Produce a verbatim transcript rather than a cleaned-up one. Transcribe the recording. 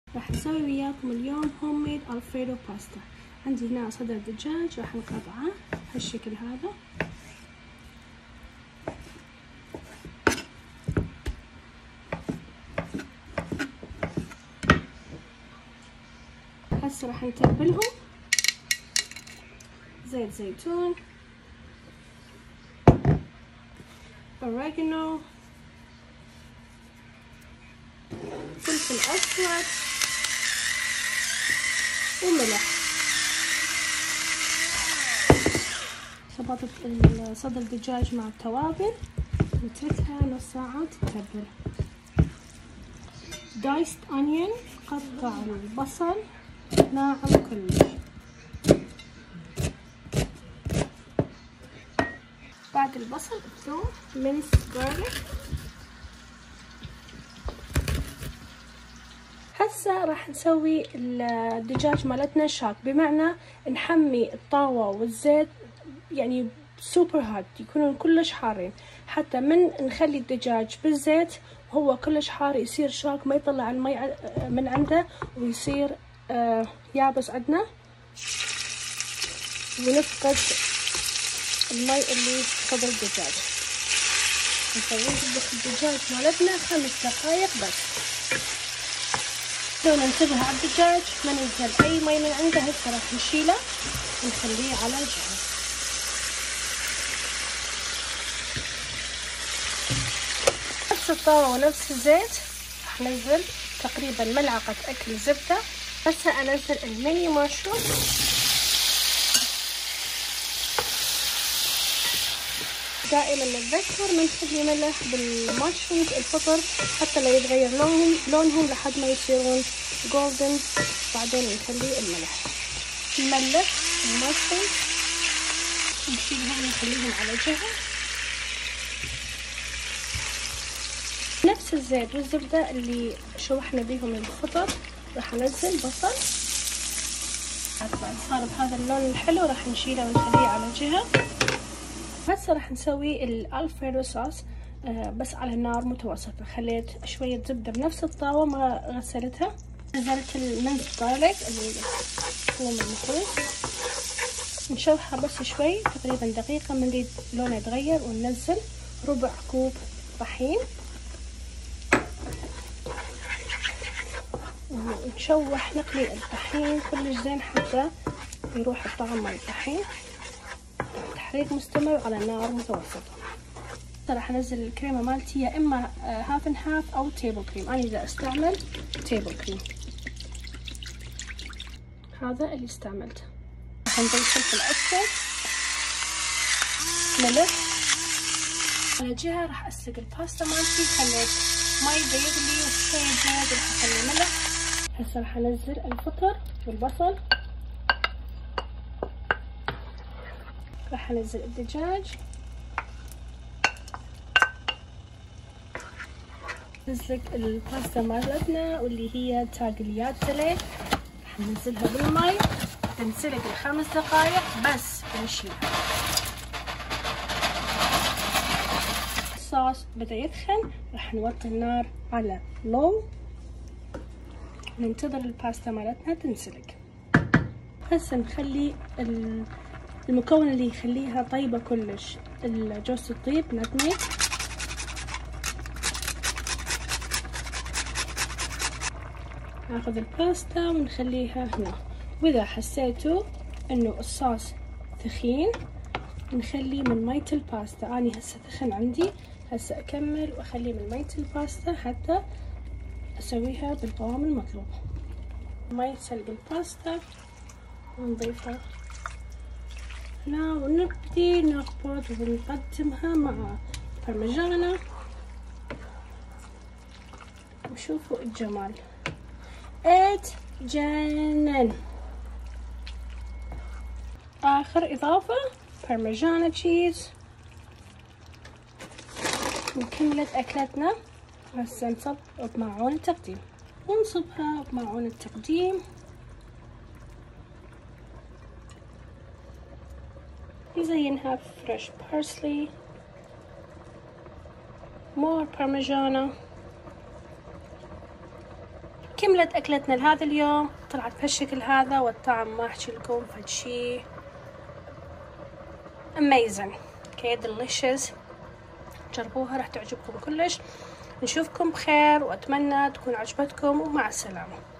راح نسوي وياكم اليوم هوم ميد الفريدو باستا. عندي هنا صدر دجاج راح نقطعه هالشكل هذا. هسه راح نتبلهم زيت زيتون، اوريجانو، فلفل اسود وملح. صبطت صدر الدجاج مع التوابل، نتركها نص ساعة تتبل. دايست أونيون، قطع البصل ناعم كلش. بعد البصل الثوم، منس جارليك. هسه راح نسوي الدجاج مالتنا شاك، بمعنى نحمي الطاوة والزيت يعني سوبر هات، يكونون كلش حارين، حتى من نخلي الدجاج بالزيت وهو كلش حار يصير شاك، ما يطلع المي من عنده ويصير آه يابس عندنا ونفقد المي اللي صدر الدجاج. نسوي الدجاج مالتنا خمس دقايق بس. لو ننتبه على الدجاج ما ننزل اي مي من عنده. هسه راح نشيله ونخليه على جنب. نفس الطاوة ونفس الزيت راح ننزل تقريبا ملعقة اكل زبدة. هسه انزل الميني مشروم، دائما نتذكر ما نخلي ملح بالمشرومز الفطر حتى لا يتغير لونهم لونهم لحد ما يصيرون جولدن، بعدين نخلي الملح. نملح المشروم نشيلهم ونخليهم على جهة. نفس الزيت والزبدة اللي شوحنا بيهم الفطر راح انزل بصل، صار بهذا اللون الحلو راح نشيله ونخليه على جهة. هسه راح نسوي الالفريدو صوص آه بس على نار متوسطة. خليت شوية زبدة بنفس الطاوة ما غسلتها. نزلت المنس جارليك اللي هو المخلوط، نشوحها بس شوي تقريبا دقيقة من نريد لونه يتغير. وننزل ربع كوب طحين ونشوح نقلي الطحين كلش زين حتى يروح الطعم مال الطحين. تحريك مستمر على نار متوسطة. راح انزل الكريمة مالتي يا اما هاف اند هاف او تيبل كريم. انا اذا استعمل تيبل كريم هذا اللي استعملته. راح نضيف فلفل اسود، ملح. على جهة راح اسلق الباستا مالتي، خليت مي يغلي وشوية زيت وراح اخلي ملح. هسه راح انزل الفطر والبصل، راح انزل الدجاج، نزلق الباستا مالتنا واللي هي تاغلياتلي، راح ننزلها بالمي تنسلق لخمس دقايق بس ونشيلها. الصوص بدأ يدخن، راح نوطي النار على لو ننتظر الباستا مالتنا تنسلق. هسه نخلي المكون اللي يخليها طيبة كلش، الجوز الطيب نتمي، ناخذ الباستا ونخليها هنا. واذا حسيتوا انه الصوص ثخين نخلي من مية الباستا. اني هسه ثخن عندي، هسه اكمل واخلي من مية الباستا حتى اسويها بالقوام المطلوب. مية سلق الباستا ونضيفها هنا ونبتدي نخبط ونقدمها مع بارميجانا. وشوفوا الجمال، اتجنن. اخر اضافة بارميجانا تشيز وكملت اكلتنا. هسه نصب بمعون التقديم، ونصبها بمعون التقديم. نزينها فريش بارسلي، مور بارميجانا، كملت أكلتنا لهذا اليوم، طلعت بهالشكل هذا، والطعم ما أحكي لكم فد شي amazing okay delicious. جربوها راح تعجبكم كلش. نشوفكم بخير وأتمنى تكون عجبتكم، ومع السلامة.